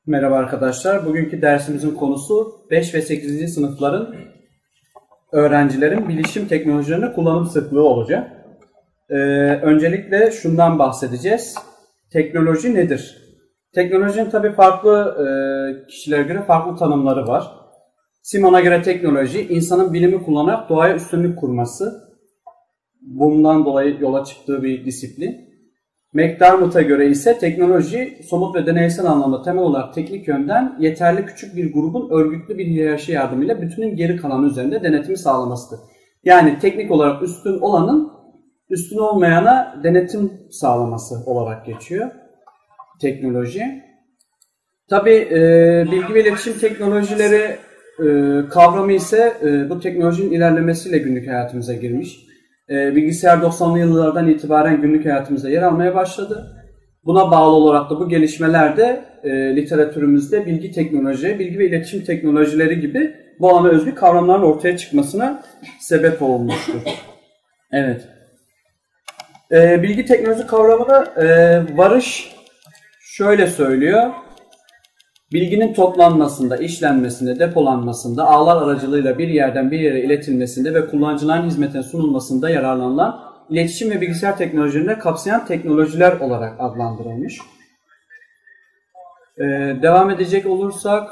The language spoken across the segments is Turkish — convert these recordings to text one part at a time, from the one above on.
Merhaba arkadaşlar. Bugünkü dersimizin konusu 5 ve 8. sınıfların öğrencilerin bilişim teknolojilerine kullanım sıklığı olacak. Öncelikle şundan bahsedeceğiz. Teknoloji nedir? Teknolojinin tabii farklı kişilere göre farklı tanımları var. Simon'a göre teknoloji, insanın bilimi kullanarak doğaya üstünlük kurması. Bundan dolayı yola çıktığı bir disiplin. McDermott'a göre ise teknoloji, somut ve deneysel anlamda temel olarak teknik yönden yeterli küçük bir grubun örgütlü bir hiyerarşi yardımıyla bütünün geri kalanı üzerinde denetimi sağlamasıdır. Yani teknik olarak üstün olanın üstün olmayana denetim sağlaması olarak geçiyor teknoloji. Tabii bilgi ve iletişim teknolojileri kavramı ise bu teknolojinin ilerlemesiyle günlük hayatımıza girmiş. Bilgisayar 90'lı yıllardan itibaren günlük hayatımızda yer almaya başladı. Buna bağlı olarak da bu gelişmeler de literatürümüzde bilgi teknoloji, bilgi ve iletişim teknolojileri gibi bu alana özgü kavramların ortaya çıkmasına sebep olmuştur. Evet. Bilgi teknoloji kavramını Varış şöyle söylüyor. Bilginin toplanmasında, işlenmesinde, depolanmasında, ağlar aracılığıyla bir yerden bir yere iletilmesinde ve kullanıcıların hizmetine sunulmasında yararlanılan iletişim ve bilgisayar teknolojilerini kapsayan teknolojiler olarak adlandırılmış. Devam edecek olursak,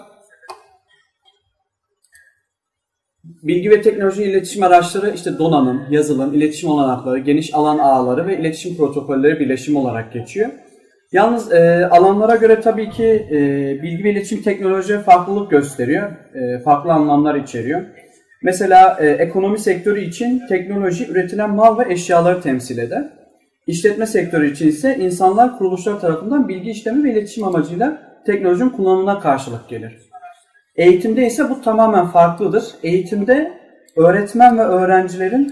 bilgi ve teknoloji iletişim araçları işte donanım, yazılım, iletişim olanakları, geniş alan ağları ve iletişim protokolleri birleşimi olarak geçiyor. Yalnız alanlara göre tabii ki bilgi ve iletişim teknoloji farklılık gösteriyor. Farklı anlamlar içeriyor. Mesela ekonomi sektörü için teknoloji üretilen mal ve eşyaları temsil eder. İşletme sektörü için ise insanlar kuruluşlar tarafından bilgi işlemi ve iletişim amacıyla teknolojinin kullanımına karşılık gelir. Eğitimde ise bu tamamen farklıdır. Eğitimde öğretmen ve öğrencilerin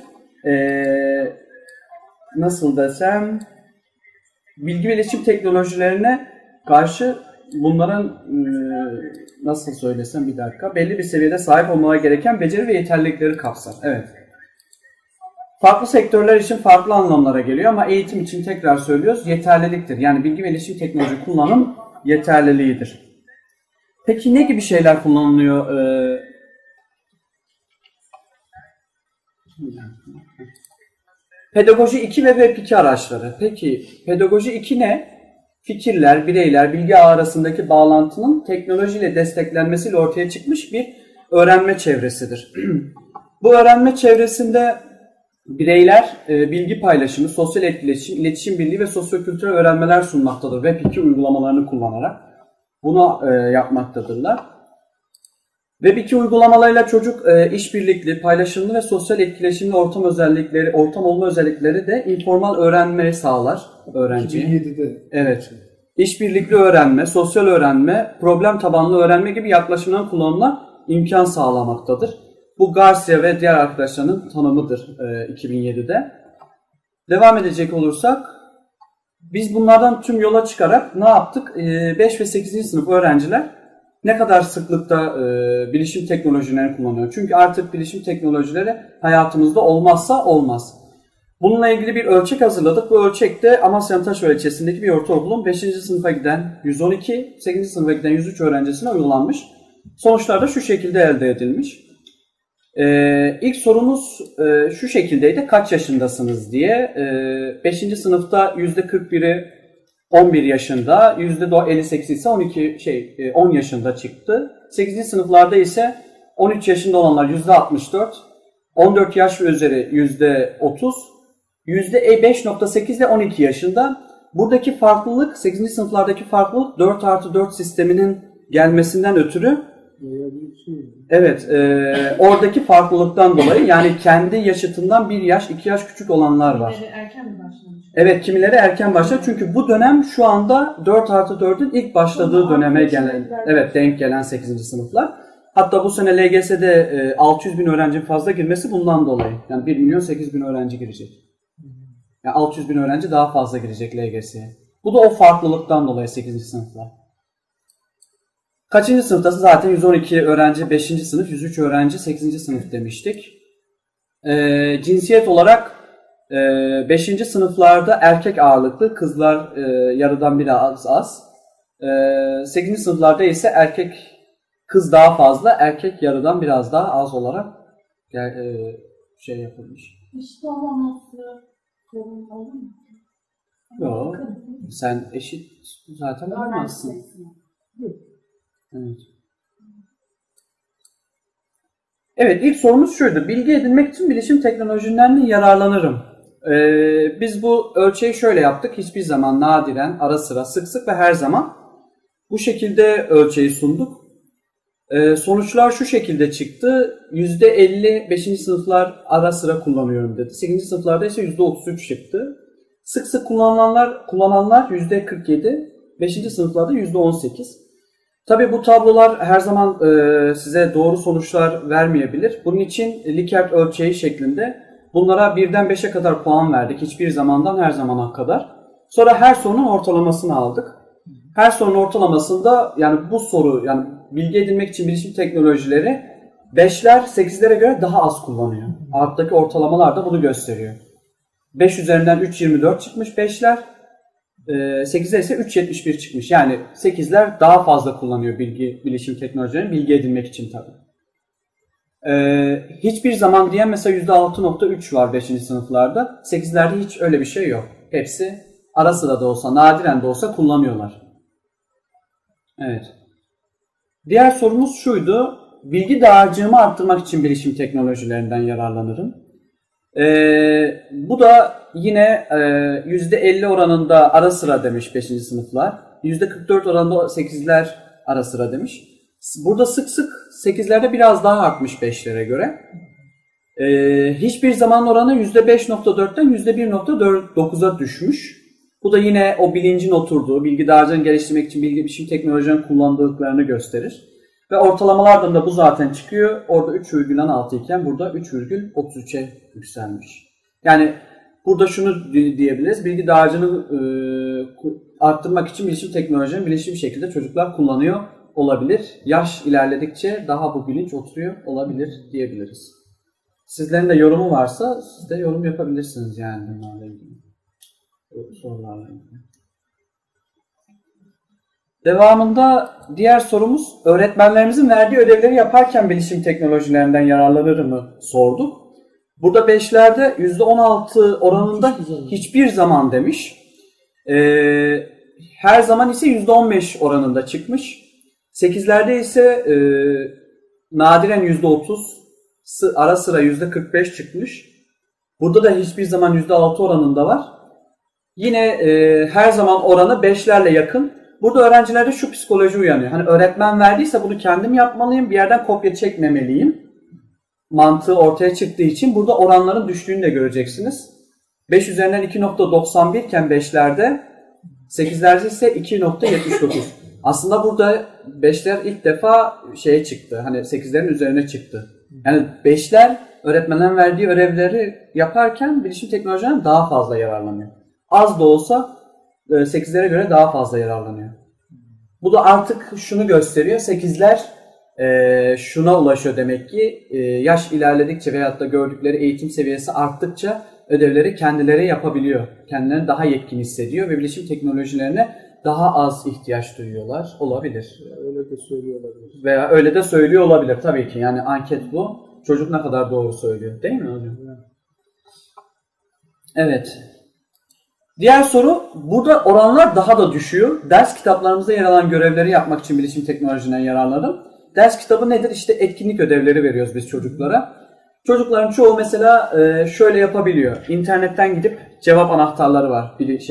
nasıl desem bilgi ve iletişim teknolojilerine karşı bunların nasıl söylesem bir dakika belli bir seviyede sahip olmaları gereken beceri ve yeterlilikleri kapsar. Evet. Farklı sektörler için farklı anlamlara geliyor ama eğitim için tekrar söylüyoruz yeterliliktir. Yani bilgi ve iletişim teknoloji kullanım yeterliliğidir. Peki ne gibi şeyler kullanılıyor? Pedagoji 2 ve Web 2 araçları. Peki pedagoji 2 ne? Fikirler, bireyler, bilgi ağı arasındaki bağlantının teknolojiyle desteklenmesiyle ortaya çıkmış bir öğrenme çevresidir. Bu öğrenme çevresinde bireyler bilgi paylaşımı, sosyal etkileşim, iletişim birliği ve sosyokültürel öğrenmeler sunmaktadır. Web 2 uygulamalarını kullanarak bunu yapmaktadırlar. Web 2 uygulamalarıyla çocuk işbirlikli, paylaşımlı ve sosyal etkileşimli ortam olma özellikleri de informal öğrenmeyi sağlar öğrenciye. 2007'de. Evet. İşbirlikli öğrenme, sosyal öğrenme, problem tabanlı öğrenme gibi yaklaşımların kullanımına imkan sağlamaktadır. Bu Garcia ve diğer arkadaşlarının tanımıdır 2007'de. Devam edecek olursak, biz bunlardan tüm yola çıkarak ne yaptık? 5 ve 8. sınıf öğrenciler ne kadar sıklıkta bilişim teknolojilerini kullanıyor? Çünkü artık bilişim teknolojileri hayatımızda olmazsa olmaz. Bununla ilgili bir ölçek hazırladık. Bu ölçekte Amasya Antaşova ilçesindeki bir ortaokulun 5. sınıfa giden 112, 8. sınıfa giden 103 öğrencisine uygulanmış. Sonuçlar da şu şekilde elde edilmiş. İlk sorumuz şu şekildeydi. Kaç yaşındasınız diye. 5. sınıfta %41'i 11 yaşında, %58 ise 10 yaşında çıktı. 8. sınıflarda ise 13 yaşında olanlar %64, 14 yaş ve üzeri %30, %5.8 ile 12 yaşında. Buradaki farklılık, 8. sınıflardaki farklılık 4+4 sisteminin gelmesinden ötürü. Evet, oradaki farklılıktan dolayı yani kendi yaşıtından 1 yaş, 2 yaş küçük olanlar var. Erken mi başlamış? Evet, kimileri erken başlar çünkü bu dönem şu anda 4+4'ün ilk başladığı döneme gelen, evet denk gelen 8. sınıflar. Hatta bu sene LGS'de 600 bin öğrencinin fazla girmesi bundan dolayı. Yani 1.008.000 öğrenci girecek. Yani 600 bin öğrenci daha fazla girecek LGS'ye. Bu da o farklılıktan dolayı 8. sınıflar. Kaçıncı sınıftası? Zaten 112 öğrenci 5. sınıf, 103 öğrenci 8. sınıf demiştik. Cinsiyet olarak 5. sınıflarda erkek ağırlıklı, kızlar yarıdan biri az. 8. sınıflarda ise kız daha fazla, erkek yarıdan biraz daha az olarak şey yapılmış. İşte olmaması sorun olur mu? Yok. Sen eşit zaten olmazsın. Evet. Evet, ilk sorumuz şuydu. Bilgi edinmek için bilişim teknolojilerinden yararlanırım. Biz bu ölçeği şöyle yaptık. Hiçbir zaman, nadiren, ara sıra, sık sık ve her zaman bu şekilde ölçeği sunduk. Sonuçlar şu şekilde çıktı. %50 5. sınıflar ara sıra kullanıyorum dedi. 8. sınıflarda ise %33 çıktı. Sık sık kullananlar %47, 5. sınıflarda %18. Tabii bu tablolar her zaman size doğru sonuçlar vermeyebilir. Bunun için Likert ölçeği şeklinde bunlara 1'den 5'e kadar puan verdik. Hiçbir zamandan her zamana kadar. Sonra her sorunun ortalamasını aldık. Her sorunun ortalamasında yani bu soru, yani bilgi edinmek için bilişim teknolojileri 5'ler 8'lere göre daha az kullanıyor. Alttaki ortalamalar da bunu gösteriyor. 5 üzerinden 3.24 çıkmış 5'ler. 8'ler ise 3.71 çıkmış. Yani 8'ler daha fazla kullanıyor bilişim teknolojilerini bilgi edinmek için tabii. Hiçbir zaman diyen mesela %6.3 var 5. sınıflarda. 8'lerde hiç öyle bir şey yok. Hepsi ara sıra da olsa, nadiren de olsa kullanıyorlar. Evet. Diğer sorumuz şuydu. Bilgi dağarcığımı arttırmak için bilişim teknolojilerinden yararlanırım. Bu da yine %50 oranında ara sıra demiş 5. sınıflar. %44 oranında 8'ler ara sıra demiş. Burada sık sık 8'lerde biraz daha artmış 5'lere göre. Hiçbir zaman oranı %5.4'ten %1.9'a düşmüş. Bu da yine o bilincin oturduğu, bilgi dağarcığını geliştirmek için bilişim teknolojilerini kullandıklarını gösterir. Ve ortalamalardan da bu zaten çıkıyor. Orada 3,6 iken burada 3,33'e yükselmiş. Yani burada şunu diyebiliriz. Bilgi dağarcığını arttırmak için bilişim teknolojilerini bilinçli bir şekilde çocuklar kullanıyor olabilir. Yaş ilerledikçe daha bu bilinç oturuyor olabilir diyebiliriz. Sizlerin de yorumu varsa siz de yorum yapabilirsiniz yani bunlarla ilgili. Sorularla ilgili. Devamında diğer sorumuz, öğretmenlerimizin verdiği ödevleri yaparken bilişim teknolojilerinden yararlanır mı sorduk. Burada 5'lerde %16 oranında hiçbir zaman demiş. Her zaman ise %15 oranında çıkmış. 8'lerde ise nadiren %30, ara sıra %45 çıkmış. Burada da hiçbir zaman %6 oranında var. Yine her zaman oranı 5'lerle yakın. Burada öğrencilerde şu psikoloji uyanıyor. Hani öğretmen verdiyse bunu kendim yapmalıyım, bir yerden kopya çekmemeliyim mantığı ortaya çıktığı için burada oranların düştüğünü de göreceksiniz. 5 üzerinden 2.91 iken 5'lerde, 8'lerde ise 2.79. Aslında burada 5'ler ilk defa şeye çıktı. Hani 8'lerin üzerine çıktı. Yani 5'ler öğretmenlerin verdiği ödevleri yaparken bilişim teknolojilerinden daha fazla yararlanıyor. Az da olsa 8'lere göre daha fazla yararlanıyor. Bu da artık şunu gösteriyor. 8'ler şuna ulaşıyor demek ki yaş ilerledikçe veyahut da gördükleri eğitim seviyesi arttıkça ödevleri kendileri yapabiliyor. Kendilerini daha yetkin hissediyor ve bilişim teknolojilerine daha az ihtiyaç duyuyorlar. Olabilir. Öyle de söylüyor olabilir. Veya öyle de söylüyor olabilir tabii ki. Yani anket bu. Çocuk ne kadar doğru söylüyor. Değil mi hocam? Evet. Diğer soru, burada oranlar daha da düşüyor. Ders kitaplarımızda yer alan görevleri yapmak için bilişim teknolojisinden yararlanırım. Ders kitabı nedir? İşte etkinlik ödevleri veriyoruz biz çocuklara. Çocukların çoğu mesela şöyle yapabiliyor. İnternetten gidip cevap anahtarları var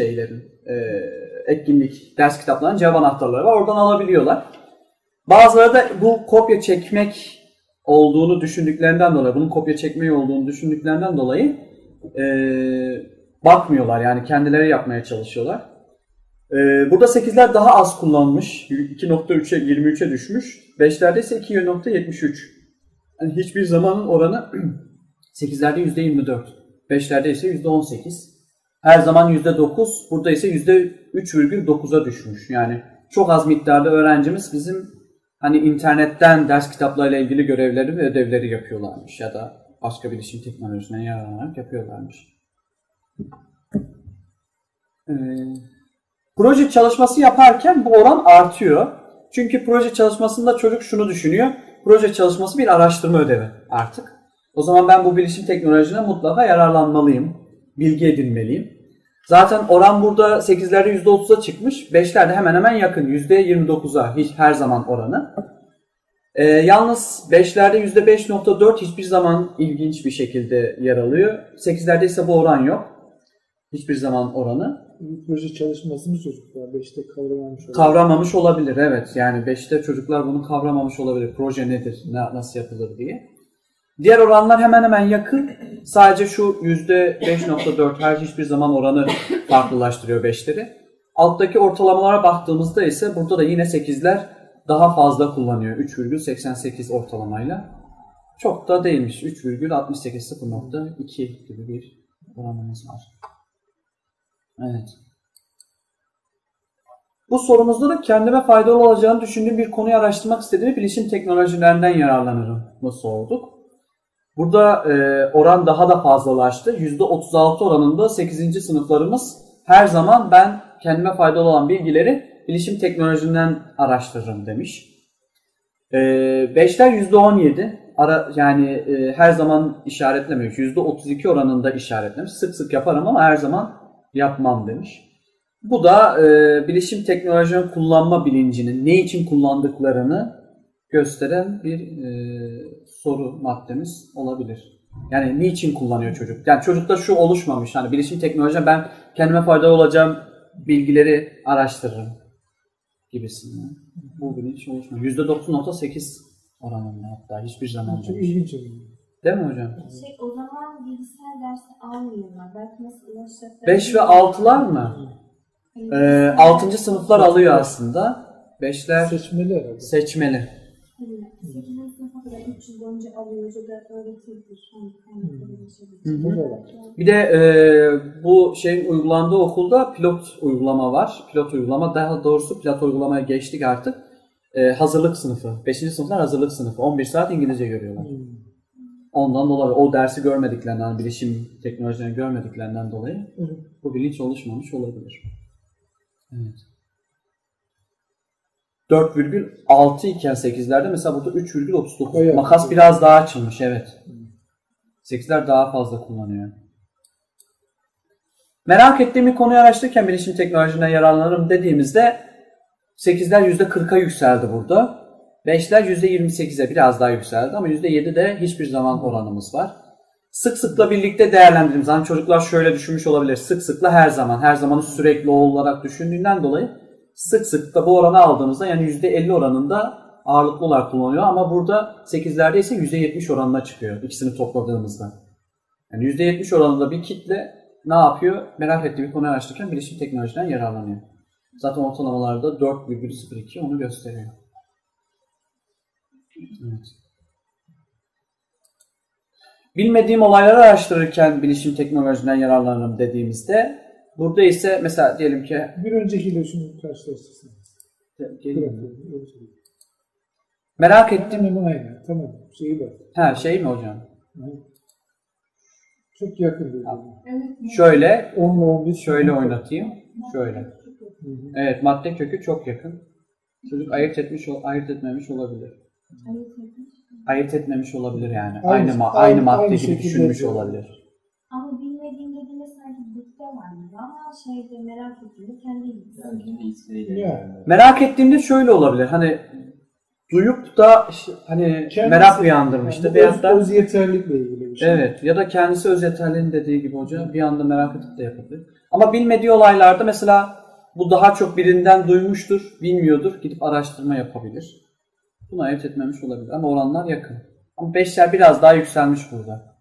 etkinlik ders kitaplarının cevap anahtarları var. Oradan alabiliyorlar. Bazıları da bu kopya çekmek olduğunu düşündüklerinden dolayı, bunun kopya çekmeyi olduğunu düşündüklerinden dolayı bakmıyorlar. Yani kendileri yapmaya çalışıyorlar. Burada 8'ler daha az kullanmış. 2.3'e 23'e düşmüş. 5'lerde ise 2.73. Yani hiçbir zamanın oranı 8'lerde %24. 5'lerde ise %18. Her zaman %9. Burada ise %3,9'a düşmüş. Yani çok az miktarda öğrencimiz bizim hani internetten ders kitaplarıyla ilgili görevleri ve ödevleri yapıyorlarmış. Ya da başka bilişim teknolojisinden yararlanarak yapıyorlarmış. Proje çalışması yaparken bu oran artıyor. Çünkü proje çalışmasında çocuk şunu düşünüyor. Proje çalışması bir araştırma ödevi artık. O zaman ben bu bilişim teknolojisinden mutlaka yararlanmalıyım. Bilgi edinmeliyim. Zaten oran burada 8'lerde %30'a çıkmış. 5'lerde hemen hemen yakın. %29'a her zaman oranı. Yalnız 5'lerde %5.4 hiçbir zaman ilginç bir şekilde yer alıyor. 8'lerde ise bu oran yok. Hiçbir zaman oranı. Bu proje çalışmasını çocuklar 5'te kavramamış olabilir. Kavramamış olabilir, evet. Yani 5'te çocuklar bunu kavramamış olabilir. Proje nedir, nasıl yapılır diye. Diğer oranlar hemen hemen yakın. Sadece şu %5.4 her hiçbir zaman oranı farklılaştırıyor 5'leri. Alttaki ortalamalara baktığımızda ise burada da yine 8'ler daha fazla kullanıyor. 3,88 ortalamayla. Çok da değilmiş. 3,68 0.2 gibi bir oranımız var. Evet. Bu sorumuzda da kendime faydalı olacağını düşündüğüm bir konuyu araştırmak istediğim bilişim teknolojilerinden yararlanırım mı sorduk. Burada oran daha da fazlalaştı. %36 oranında 8. sınıflarımız her zaman ben kendime faydalı olan bilgileri bilişim teknolojisinden araştırırım demiş. 5'ler %17. Yani her zaman işaretlememiş. %32 oranında işaretlemiş. Sık sık yaparım ama her zaman yapmam demiş. Bu da bilişim teknolojinin kullanma bilincinin ne için kullandıklarını gösteren bir soru maddemiz olabilir. Yani niçin kullanıyor çocuk? Yani çocukta şu oluşmamış. Hani bilişim teknolojisi ben kendime faydalı olacağım bilgileri araştırırım gibisinden. Bu bilinç oluşmuyor. %9.8 oranında hatta hiçbir zaman. Çok ilginç oluyor. Değil mi hocam? O zaman bilgisayar dersi almıyorlar. Belki nasıl ulaşacaklar? 5 ve 6'lar mı? 6. sınıflar alıyor aslında. 5'ler Seçmeli herhalde. seçmeli. 8. sınıfa kadar 3 yıl boyunca alıyor. Hoca da öğretebilir. Bir de bu şeyin uygulandığı okulda pilot uygulama var. Pilot uygulama, daha doğrusu pilot uygulamaya geçtik artık. Hazırlık sınıfı. 5. sınıflar hazırlık sınıfı. 11 saat İngilizce görüyorlar. Ondan dolayı o dersi görmediklerinden, bilişim teknolojilerini görmediklerinden dolayı bu bilinç oluşmamış olabilir. Evet. 4,6 iken 8'lerde mesela burada 3,39. Evet. Makas biraz daha açılmış, evet. 8'ler daha fazla kullanıyor. Merak ettiğim bir konuyu araştırırken bilişim teknolojisinden yararlanırım dediğimizde 8'ler %40'a yükseldi burada. 5'ler %28'e biraz daha yükseldi ama %7'de hiçbir zaman oranımız var. Sık sıkla birlikte değerlendirdiğimiz zaman çocuklar şöyle düşünmüş olabilir. Sık sıkla her zamanı sürekli olarak düşündüğünden dolayı sık sık da bu oranı aldığımızda yani %50 oranında ağırlıklı olarak kullanılıyor ama burada 8'lerde ise %70 oranına çıkıyor ikisini topladığımızda. Yani %70 oranında bir kitle ne yapıyor? Merak ettiği bir konuyu araştırırken bilişim teknolojisinden yararlanıyor. Zaten ortalamalarda 4,02 onu gösteriyor. Evet. Bilmediğim olayları araştırırken bilişim teknolojisinden yararlanırım dediğimizde burada ise mesela diyelim ki Bir öncekiyle şunu karşılaştırsanız. merak ettim. Hemen aynı. Tamam. Şeyi var. Ha şey mi hocam? Çok yakın bir. Evet. Şöyle 10 ile 11. şöyle oynatayım. Şöyle. Evet, madde kökü çok yakın. Çocuk ayırt etmemiş olabilir. Ayırt etmemiş olabilir yani. Aynı madde gibi şekilde düşünmüş yapıyor. olabilir. Ama bilmediğim dediğinde sanki dikte var mı? Ama şeyde merak ettiğimde kendi ilgisi. Yani. Merak ettiğimde şöyle olabilir. Hani duyup da hani Kendisi- merak uyandırmıştı. Yani Veyahut da öz yeterlikle ilgili bir şey. evet ya da kendisi öz yeterliğinin dediği gibi hoca bir anda merak edip de yapabilir. Ama bilmediği olaylarda mesela bu daha çok birinden duymuştur, bilmiyordur, gidip araştırma yapabilir. Bunu ayırt etmemiş olabilir ama oranlar yakın. Ama 5'ler biraz daha yükselmiş burada.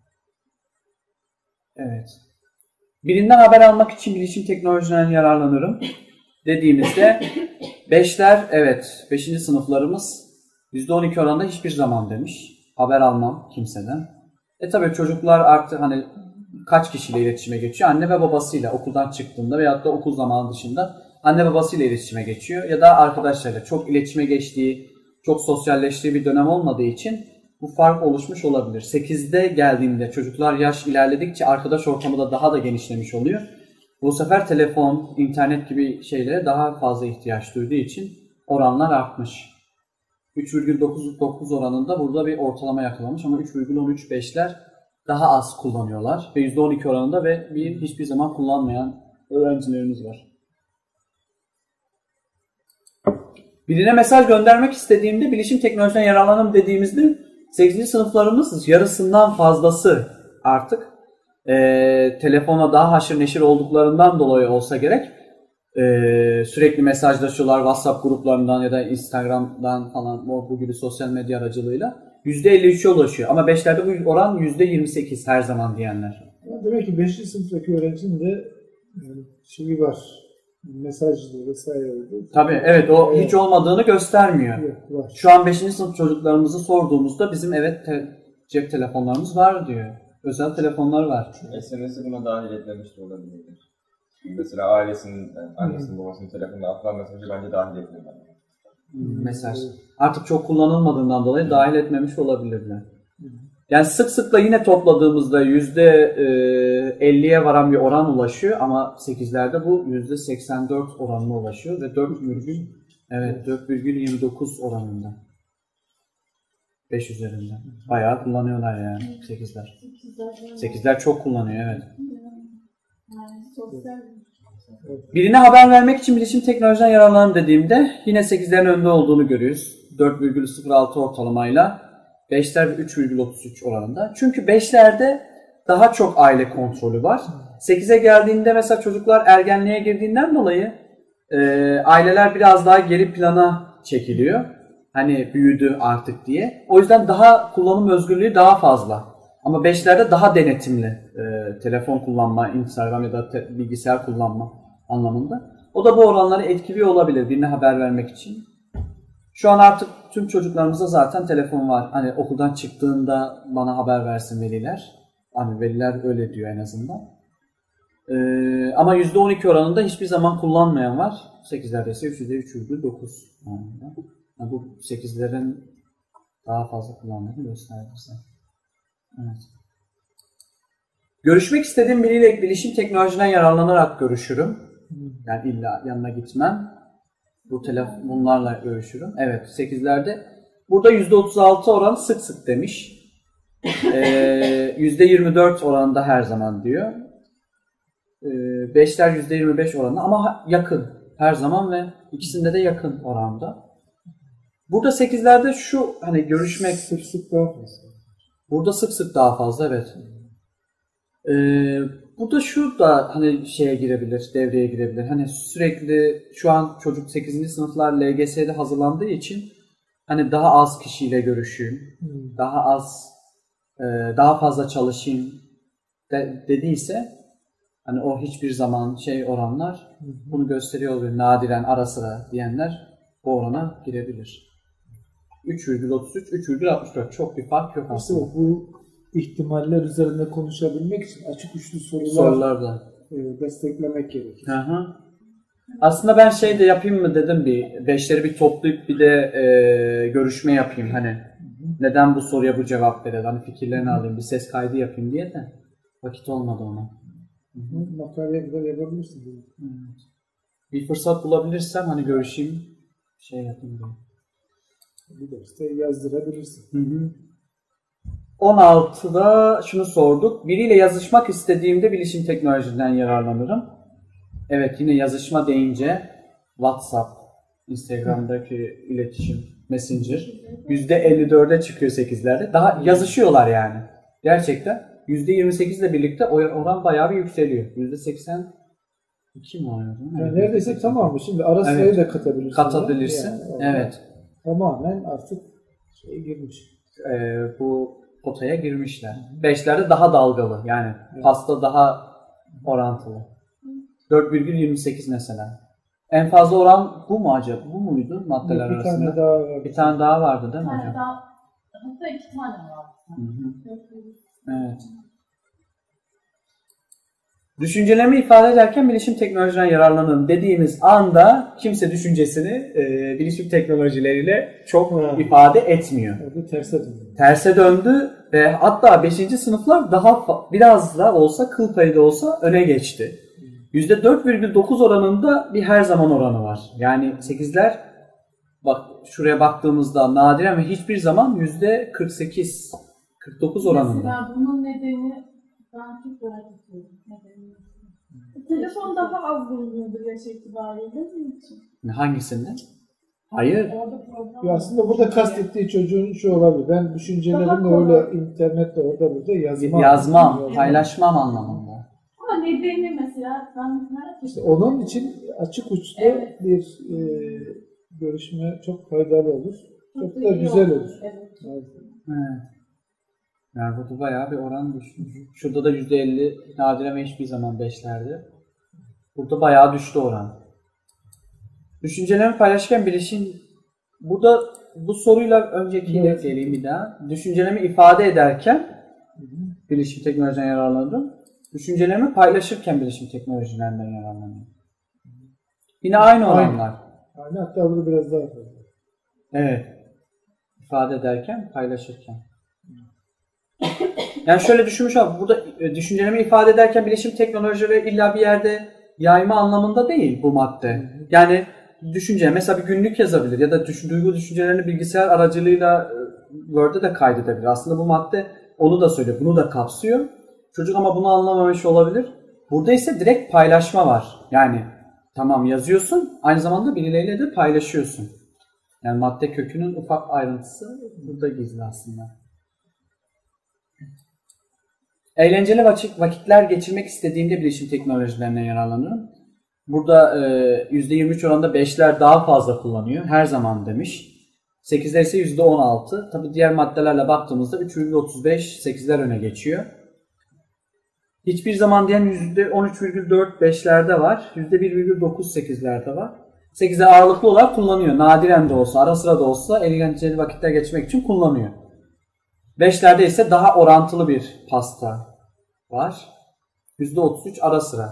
Evet. Birinden haber almak için bilişim teknolojilerinden yararlanırım dediğimizde 5'ler evet 5. sınıflarımız %12 oranında hiçbir zaman demiş. Haber almam kimseden. Tabii çocuklar artık hani kaç kişiyle iletişime geçiyor? Anne ve babasıyla okuldan çıktığında veyahut da okul zamanı dışında anne babasıyla iletişime geçiyor ya da arkadaşlarıyla çok iletişime geçtiği, çok sosyalleştiği bir dönem olmadığı için bu fark oluşmuş olabilir. 8'de geldiğinde çocuklar yaş ilerledikçe arkadaş ortamı da daha da genişlemiş oluyor. Bu sefer telefon, internet gibi şeylere daha fazla ihtiyaç duyduğu için oranlar artmış. 3,99 oranında burada bir ortalama yakalamış ama 3,13-5'ler daha az kullanıyorlar. Ve %12 oranında ve hiçbir zaman kullanmayan öğrencilerimiz var. Birine mesaj göndermek istediğimde bilişim teknolojisinden yararlanım dediğimizde 8. sınıflarımız yarısından fazlası artık telefona daha haşır neşir olduklarından dolayı olsa gerek sürekli mesajlaşıyorlar WhatsApp gruplarından ya da Instagram'dan falan bu gibi sosyal medya aracılığıyla %53'e ulaşıyor. Ama 5'lerde bu oran %28 her zaman diyenler. Demek ki 5. sınıftaki öğrencinin de şeyi var. Mesajlı vesaire oldu. Tabii evet o hiç olmadığını göstermiyor. Yok, var. Şu an 5. sınıf çocuklarımızı sorduğumuzda bizim cep telefonlarımız var diyor. Özel telefonlar var. SMS'i buna dahil etmemiş de olabilir. Mesela ailesinin, annesinin babasının telefonuna atılan mesajı bence dahil etmiyorlar. Mesaj. Artık çok kullanılmadığından dolayı dahil etmemiş olabilirler. Yani sık sıkla yine topladığımızda %50'ye varan bir oran ulaşıyor ama 8'lerde bu %84 oranına ulaşıyor ve 4,29 oranında. 5 üzerinden. Bayağı kullanıyorlar yani 8'ler. 8'ler çok kullanıyor evet. Yani sosyal Birine haber vermek için bilişim teknolojiden yararlanalım dediğimde yine 8'lerin önde olduğunu görüyoruz. 4,06 ortalamayla 5'ler 3,33 oranında. Çünkü 5'lerde daha çok aile kontrolü var. 8'e geldiğinde mesela çocuklar ergenliğe girdiğinden dolayı aileler biraz daha geri plana çekiliyor. Hani büyüdü artık diye. O yüzden daha kullanım özgürlüğü daha fazla. Ama 5'lerde daha denetimli telefon kullanma, Instagram ya da bilgisayar kullanma anlamında. O da bu oranları etkiliyor olabilir birine haber vermek için. Şu an artık tüm çocuklarımızda zaten telefon var. Hani okuldan çıktığında bana haber versin veliler. Hani veliler öyle diyor en azından. Ama %12 oranında hiçbir zaman kullanmayan var. 8'lerde ise %3,9 oranında. Yani bu 8'lerin daha fazla kullandığını gösterdi bize. Evet. Görüşmek istediğim biriyle bilişim teknolojiden yararlanarak görüşürüm. Yani illa yanına gitmem. Bunlarla görüşürüm. Evet 8'lerde. Burada %36 oran sık sık demiş. %24 oranında her zaman diyor. 5'ler %25 oranında ama yakın. Her zaman ve ikisinde de yakın oranda. Burada 8'lerde şu hani görüşmek Sık sık daha fazla. Burada sık sık daha fazla evet. Burada şu da hani devreye girebilir. Hani sürekli şu an çocuk 8. sınıflar LGS'de hazırlandığı için hani daha az kişiyle görüşeyim, daha fazla çalışayım dediyse hani o hiçbir zaman oranlar bunu gösteriyor oluyor. Nadiren ara sıra diyenler o orana girebilir. 3,33, 3,64 çok bir fark yok aslında. Bu ihtimaller üzerinde konuşabilmek için açık uçlu sorularda desteklemek gerekir. Hı. Aslında ben de yapayım mı dedim 5'leri bir toplayıp bir de görüşme yapayım hani. Neden bu soruya bu cevap verir? Hani fikirlerini alayım, bir ses kaydı yapayım diye de vakit olmadı ona. Makaleye kadar yapabilirsin. Bir fırsat bulabilirsem hani görüşeyim, yapayım diye. Bir derste yazdırabilirsin. 16'da şunu sorduk. Biriyle yazışmak istediğimde bilişim teknolojisinden yararlanırım. Evet yine yazışma deyince WhatsApp, Instagram'daki iletişim, Messenger %54'e çıkıyor 8'lerde. Daha yazışıyorlar yani. Gerçekten. %28 ile birlikte oran bayağı bir yükseliyor. %82 mi oluyor? Yani neredeyse tamamı. Şimdi ara sırayı da katabilirsin. Katabilirsin. Yani, evet. Tamamen artık girmiş. Bu potaya girmişler. 5'lerde daha dalgalı. Yani pasta daha orantılı. 4,28 mesela. En fazla oran bu mu acaba? Bu muydu maddeler bir arasında? Tane daha var. Bir tane daha vardı değil mi hocam? Hatta 2 tane var. Evet. Düşüncelerimi ifade ederken bilişim teknolojiden yararlanın dediğimiz anda kimse düşüncesini bilişim teknolojileriyle çok ifade etmiyor. Bu terse döndü. Terse döndü ve hatta 5. sınıflar daha biraz da olsa kıl payı da olsa öne geçti. %4,9 oranında bir her zaman oranı var. Yani 8'ler bak şuraya baktığımızda nadiren ve hiçbir zaman %48-49 oranında. Mesela bunun nedeni ben çok merak ediyorum. Telefon daha az bulunuyordur yaş itibariyle mi için? Hangisinde? Hayır. Orada program Ya aslında burada kastettiği çocuğun şu olabilir. Ben düşüncelerimi öyle internette orada burada Yazmam, paylaşmam anlamında. Ama nedeni mesela ben merak İşte ediyorum. onun için açık uçlu Evet. bir görüşme çok faydalı olur. Çok da iyi güzel olur. Evet. Evet. Evet. Yani burada bayağı bir oran düşmüş. Şurada da %50 nadiren ve hiçbir zaman 5'lerde. Burada bayağı düştü oran. Düşüncelerimi paylaşırken bilişim burada bu soruyla öncekiyle Evet. geleyim bir daha. Düşüncelerimi ifade ederken bilişim teknolojiden yararlanıyorum. Düşüncelerimi paylaşırken bilişim teknolojilerinden yararlanıyorum. Yine aynı oranlar. Yani hatta burada biraz daha fazla. Evet. İfade ederken, paylaşırken. Yani şöyle düşünmüş abi, burada düşüncelerimi ifade ederken bilişim teknolojileri illa bir yerde yayma anlamında değil bu madde. Yani düşünce, mesela bir günlük yazabilir ya da duygu düşüncelerini bilgisayar aracılığıyla Word'e de kaydedebilir. Aslında bu madde onu da söylüyor, bunu da kapsıyor. Çocuk ama bunu anlamamış olabilir. Burada ise direkt paylaşma var. Yani tamam yazıyorsun, aynı zamanda birileriyle de paylaşıyorsun. Yani madde kökünün ufak ayrıntısı burada gizli aslında. Eğlenceli vakitler geçirmek istediğimde bilişim teknolojilerinden yararlanıyorum. Burada %23 oranında 5'ler daha fazla kullanıyor. Her zaman demiş. 8'ler ise %16. Tabii diğer maddelerle baktığımızda 3,35 8'ler öne geçiyor. Hiçbir zaman diyen %13,4 5'lerde var. %1,9 8'lerde var. 8'e ağırlıklı olarak kullanıyor. Nadiren de olsa, ara sıra da olsa eğlenceli vakitler geçirmek için kullanıyor. 5'lerde ise daha orantılı bir pasta var. %33 ara sıra.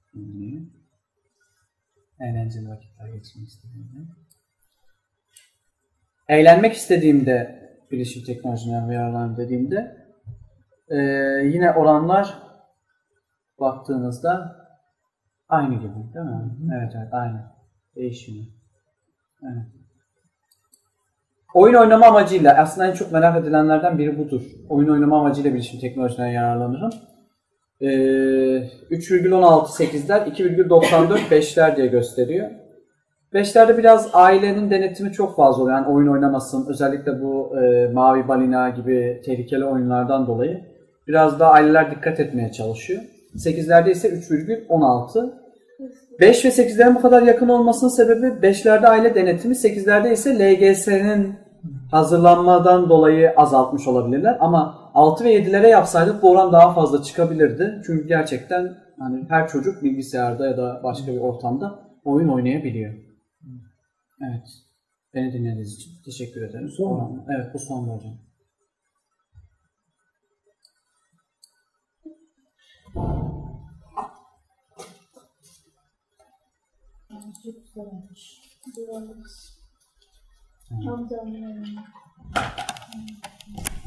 Eğlenceli vakitler geçirmek istediğimde. Eğlenmek istediğimde bilişim teknolojilerinden yararlanıyorum dediğimde yine oranlar baktığınızda aynı gibi değil mi? Evet aynı. Değişmiyor. Evet. Oyun oynama amacıyla, aslında en çok merak edilenlerden biri budur. Oyun oynama amacıyla bilişim teknolojilerinden yararlanırım. 3,16 8'ler, 2,94 5'ler diye gösteriyor. 5'lerde biraz ailenin denetimi çok fazla oluyor. Yani oyun oynamasın, özellikle bu Mavi Balina gibi tehlikeli oyunlardan dolayı biraz daha aileler dikkat etmeye çalışıyor. 8'lerde ise 3,16. 5 ve 8'lerin bu kadar yakın olmasının sebebi 5'lerde aile denetimi, 8'lerde ise LGS'nin hazırlanmadan dolayı azaltmış olabilirler. Ama 6 ve 7'lere yapsaydık bu oran daha fazla çıkabilirdi. Çünkü gerçekten hani her çocuk bilgisayarda ya da başka bir ortamda oyun oynayabiliyor. Evet. Beni dinlediğiniz için teşekkür ederim. Son mu? Evet, bu son hocam. çok güzel olmuş. Güzel olmuş. Amcamın evine.